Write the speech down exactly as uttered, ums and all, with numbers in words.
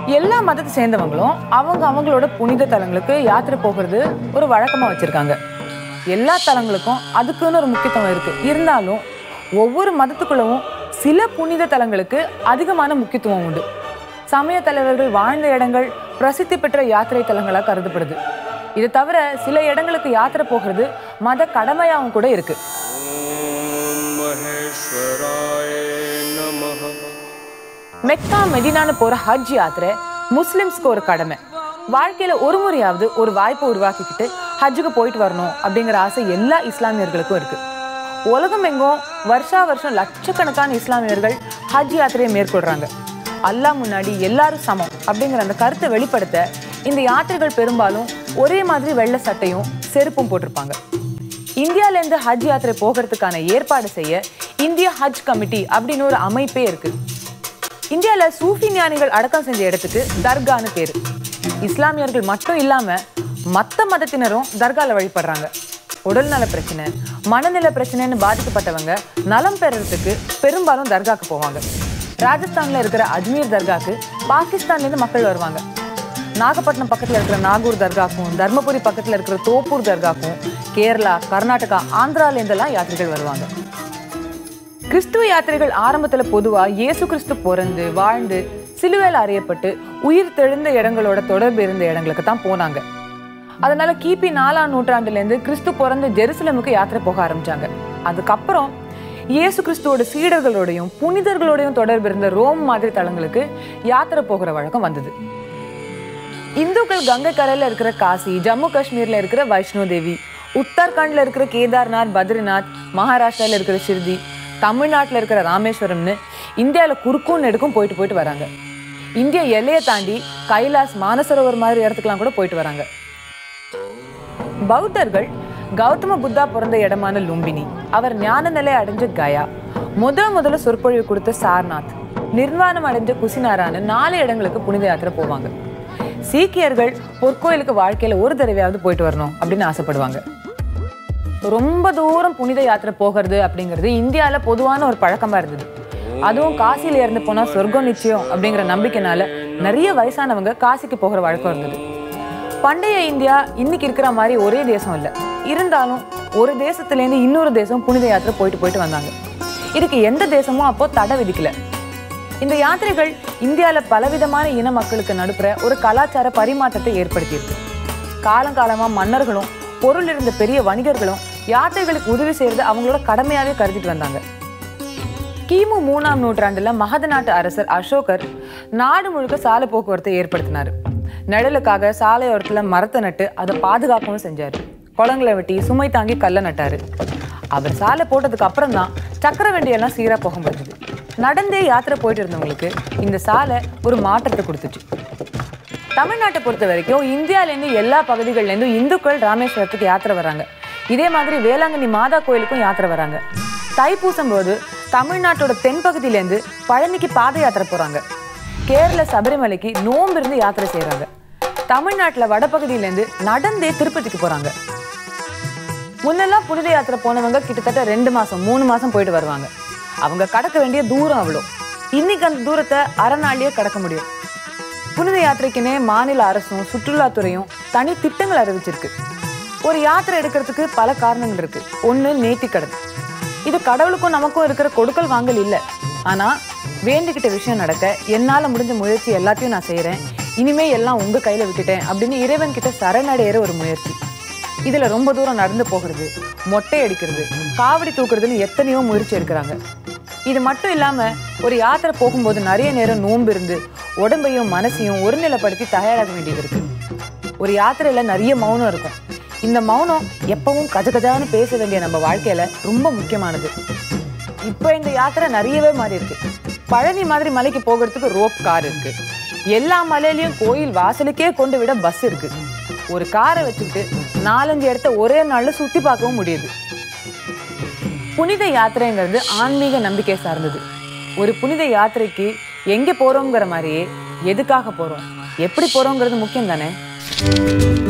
எல்லா மதத்தை சேர்ந்தவங்களும் அவங்க அவங்களோட புனித தலங்களுக்கு யாத்திரை போகிறது ஒரு வழக்கமாக வச்சுருக்காங்க. எல்லா தலங்களுக்கும் அதுக்குன்னு ஒரு முக்கியத்துவம் இருக்குது. இருந்தாலும் ஒவ்வொரு மதத்துக்குள்ளவும் சில புனித தலங்களுக்கு அதிகமான முக்கியத்துவம் உண்டு. சமய தலைவர்கள் வாழ்ந்த இடங்கள் பிரசித்தி பெற்ற யாத்திரை தலங்களாக கருதப்படுது. இது தவிர சில இடங்களுக்கு யாத்திரை போகிறது மத கடமையாகவும் கூட இருக்கு. மெக்கா மெதினான்னு போற ஹஜ் யாத்திரை முஸ்லிம்ஸ்க்கு ஒரு கடமை. வாழ்க்கையில ஒரு முறையாவது ஒரு வாய்ப்பை உருவாக்கிக்கிட்டு ஹஜ்ஜுக்கு போயிட்டு வரணும் அப்படிங்கிற ஆசை எல்லா இஸ்லாமியர்களுக்கும் இருக்கு. உலகம் எங்கும் வருஷா வருஷம் லட்சக்கணக்கான இஸ்லாமியர்கள் ஹஜ் யாத்திரையை மேற்கொள்றாங்க. அல்லாஹ் முன்னாடி எல்லாரும் சமம் அப்படிங்கிற அந்த கருத்தை வெளிப்படுத்த இந்த யாத்திரைகள் பெரும்பாலும் ஒரே மாதிரி வெள்ளை சட்டையும் செருப்பும் போட்டிருப்பாங்க. இந்தியாவிலேருந்து ஹஜ் யாத்திரை போகிறதுக்கான ஏற்பாடு செய்ய இந்திய ஹஜ் கமிட்டி அப்படின்னு ஒரு அமைப்பே இருக்கு. இந்தியாவில் சூஃபி ஞானிகள் அடக்கம் செஞ்ச இடத்துக்கு தர்கான்னு பேரு. இஸ்லாமியர்கள் மட்டும் இல்லாம மற்ற மதத்தினரும் தர்கால வழிபடுறாங்க. உடல்நல பிரச்சனை, மனநல பிரச்சனைன்னு பாதிக்கப்பட்டவங்க நலம் பெறறதுக்கு பெரும்பாலும் தர்காக்கு போவாங்க. ராஜஸ்தான்ல இருக்கிற அஜ்மீர் தர்காக்கு பாகிஸ்தான்லேருந்து மக்கள் வருவாங்க. நாகப்பட்டினம் பக்கத்தில் இருக்கிற நாகூர் தர்காக்கும், தர்மபுரி பக்கத்தில் இருக்கிற தோப்பூர் தர்காக்கும், கேரளா, கர்நாடகா, ஆந்திராலேருந்தெல்லாம் யாத்திரைகள் வருவாங்க. கிறிஸ்துவ யாத்திரைகள் ஆரம்பத்தில் பொதுவாக இயேசு கிறிஸ்து பிறந்து வாழ்ந்து சிலுவையில் அறியப்பட்டு உயிர் தெழுந்த இடங்களோட தொடர்பு இருந்த இடங்களுக்கு தான் போனாங்க. அதனால கிபி நாலாம் நூற்றாண்டுலேருந்து கிறிஸ்து பிறந்த ஜெருசலமுக்கு யாத்திரை போக ஆரம்பிச்சாங்க. அதுக்கப்புறம் இயேசு கிறிஸ்துவோட சீடர்களோடையும் புனிதர்களோடையும் தொடர்பு இருந்த ரோம் மாதிரி தலங்களுக்கு யாத்திரை போகிற வழக்கம் வந்தது. இந்துக்கள் கங்கை கரையில இருக்கிற காசி, ஜம்மு காஷ்மீர்ல இருக்கிற வைஷ்ணோ தேவி, உத்தரகாண்ட்ல இருக்கிற கேதார்நாத், பத்ரிநாத், மகாராஷ்டிரால இருக்கிற ஷிர்டி, தமிழ்நாட்டில் இருக்கிற ராமேஸ்வரம்னு இந்தியாவில் குறுக்கும் நெடுக்கும் போயிட்டு போயிட்டு வராங்க. இந்திய எல்லையை தாண்டி கைலாஸ், மானசரோவர் மாதிரி இடத்துக்குலாம் கூட போயிட்டு வராங்க. பௌத்தர்கள் கௌதம புத்தா பிறந்த இடமான லும்பினி, அவர் ஞான நிலை அடைஞ்ச கயா, முத முதல்ல சொற்பொழிவு கொடுத்த சார்நாத், நிர்வாணம் அடைஞ்ச குசினாரான்னு நாலு இடங்களுக்கு புனித யாத்திரை போவாங்க. சீக்கியர்கள் பொற்கோயிலுக்கு வாழ்க்கையில ஒரு தடவையாவது போயிட்டு வரணும் அப்படின்னு ஆசைப்படுவாங்க. ரொம்ப தூரம் புனித யாத்திரை போகிறது அப்படிங்கிறது இந்தியாவில் பொதுவான ஒரு பழக்கமா இருந்தது. அதுவும் காசியில இருந்து போனா சொர்க்கம் நிச்சயம் அப்படிங்கிற நம்பிக்கைனால நிறைய வயசானவங்க காசிக்கு போகிற வழக்கம் இருந்தது. பண்டைய இந்தியா இன்னைக்கு இருக்கிற மாதிரி ஒரே தேசம் இல்லை. இருந்தாலும் ஒரு தேசத்துலேருந்து இன்னொரு தேசம் புனித யாத்திரை போயிட்டு போயிட்டு வந்தாங்க. இதுக்கு எந்த தேசமும் அப்போ தடை விதிக்கல. இந்த யாத்திரைகள் இந்தியாவில் பலவிதமான இன மக்களுக்கு நடுப்புற ஒரு கலாச்சார பரிமாற்றத்தை ஏற்படுத்தியிருக்கு. காலங்காலமா மன்னர்களும் பொருள் இருந்த பெரிய வணிகர்களும் யாத்திரைகளுக்கு உதவி செய்யறது அவங்களோட கடமையாவே கருதிட்டு வந்தாங்க. கிமு மூணாம் நூற்றாண்டுல மகத நாட்டு அரசர் அசோகர் நாடு முழுக்க சாலை போக்குவரத்தை ஏற்படுத்தினாரு. நிழலுக்காக சாலையோரத்துல மரத்தை நட்டு அதை பாதுகாக்கவும் செஞ்சாரு. குளங்களை வெட்டி சுமை தாங்கி கல்ல நட்டாரு. அவர் சாலை போட்டதுக்கு அப்புறம் தான் சக்கர வண்டியெல்லாம் சீரா போக முடிஞ்சது. நடந்தே யாத்திரை போயிட்டு இருந்தவங்களுக்கு இந்த சாலை ஒரு மாற்றத்தை கொடுத்துச்சு. தமிழ்நாட்டை பொறுத்த வரைக்கும் இந்தியாவிலேருந்து எல்லா பகுதிகள்லேருந்தும் இந்துக்கள் ராமேஸ்வரத்துக்கு யாத்திரை வராங்க. இதே மாதிரி வேளாங்கண்ணி மாதா கோயிலுக்கும் யாத்திரை வராங்க. தைப்பூசம் போது தமிழ்நாட்டோட தென்பகுதியிலேருந்து பழனிக்கு பாத யாத்திரை போறாங்க. கேரள சபரிமலைக்கு நோம்பு இருந்து யாத்திரை செய்யறாங்க. தமிழ்நாட்டில் வடபகுதியிலேருந்து நடந்தே திருப்பதிக்கு போறாங்க. முன்னெல்லாம் புனித யாத்திரை போனவங்க கிட்டத்தட்ட ரெண்டு மாசம் மூணு மாசம் போயிட்டு வருவாங்க. அவங்க கடக்க வேண்டிய தூரம் அவ்வளோ. இன்னைக்கு அந்த தூரத்தை அரை நாள்லயே கடக்க முடியும். புனித யாத்திரைக்குன்னே மாநில அரசும் சுற்றுலாத்துறையும் தனி திட்டங்கள் அறிவிச்சிருக்கு. ஒரு யாத்திரை எடுக்கிறதுக்கு பல காரணங்கள் இருக்கு. ஒன்று நேர்த்திக்கடன். இது கடவுளுக்கும் நமக்கும் இருக்கிற கொடுக்கல் வாங்கல் இல்லை. ஆனா வேண்டிக்கிட்ட விஷயம் நடக்க என்னால முடிஞ்ச முயற்சி எல்லாத்தையும் நான் செய்யறேன், இனிமே எல்லாம் உங்க கையில விட்டுட்டேன் அப்படின்னு இறைவன் கிட்ட சரணடைகிற ஒரு முயற்சி. இதுல ரொம்ப தூரம் நடந்து போகிறது, மொட்டை அடிக்கிறது, காவடி தூக்குறதுன்னு எத்தனையோ முயற்சி எடுக்கிறாங்க. இது மட்டும் இல்லாம ஒரு யாத்திரை போகும்போது நிறைய நேரம் நோன்பு இருந்து உடம்பையும் மனசையும் ஒருநிலைப்படுத்தி தயாராக வேண்டியது இருக்கு. ஒரு யாத்திரையில நிறைய மௌனம் இருக்கும். இந்த மௌனம் எப்பவும் கஜகஜான்னு பேச வேண்டிய நம்ம வாழ்க்கையில ரொம்ப முக்கியமானது. இப்போ இந்த யாத்திரை நிறையவே மாறி இருக்கு. பழனி மாதிரி மலைக்கு போகிறதுக்கு ரோப் கார் இருக்கு. எல்லா மலையிலயும் கோயில் வாசலுக்கே கொண்டு விட பஸ் இருக்கு. ஒரு காரை வச்சுக்கிட்டு நாலஞ்சு இடத்த ஒரே நாள்ல சுத்தி பார்க்கவும் முடியுது. புனித யாத்திரைங்கிறது ஆன்மீக நம்பிக்கை சார்ந்தது. ஒரு புனித யாத்திரைக்கு எங்க போறோங்கிற மாதிரியே எதுக்காக போறோம், எப்படி போறோங்கிறது முக்கியம் தானே.